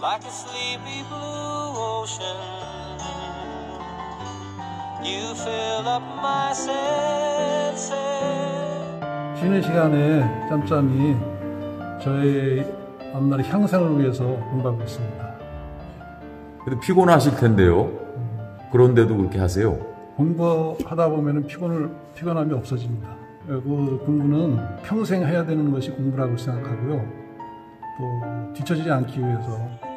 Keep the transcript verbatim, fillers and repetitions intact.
like a sleepy blue ocean. You fill up my senses. 쉬는 시간에 짬짬이 저의 앞날의 향상을 위해서 공부하고 있습니다. 근데 피곤하실 텐데요. 그런데도 그렇게 하세요? 공부하다 보면 피곤을, 피곤함이 없어집니다. 그 공부는 평생 해야 되는 것이 공부라고 생각하고요. 또 뒤처지지 않기 위해서